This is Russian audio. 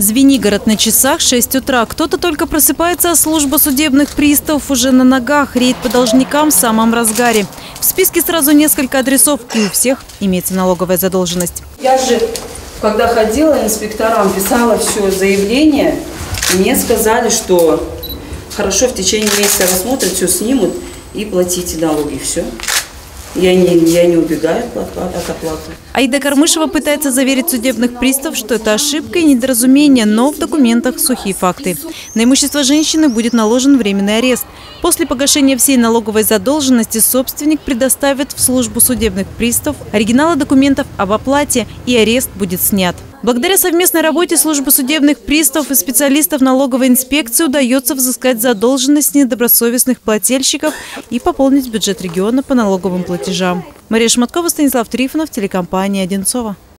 Звенигород на часах 6 утра. Кто-то только просыпается, а служба судебных приставов уже на ногах. Рейд по должникам в самом разгаре. В списке сразу несколько адресов, и у всех имеется налоговая задолженность. Я же, когда ходила инспекторам, писала все заявление, мне сказали, что хорошо, в течение месяца рассмотрят, все снимут и платите налоги. Все. Я не убегаю от оплаты. Аида Кармышева пытается заверить судебных приставов, что это ошибка и недоразумение, но в документах сухие факты. На имущество женщины будет наложен временный арест. После погашения всей налоговой задолженности собственник предоставит в службу судебных приставов оригиналы документов об оплате, и арест будет снят. Благодаря совместной работе службы судебных приставов и специалистов налоговой инспекции удается взыскать задолженность недобросовестных плательщиков и пополнить бюджет региона по налоговым платежам. Мария Шматкова, Станислав Трифонов, телекомпания «Одинцово».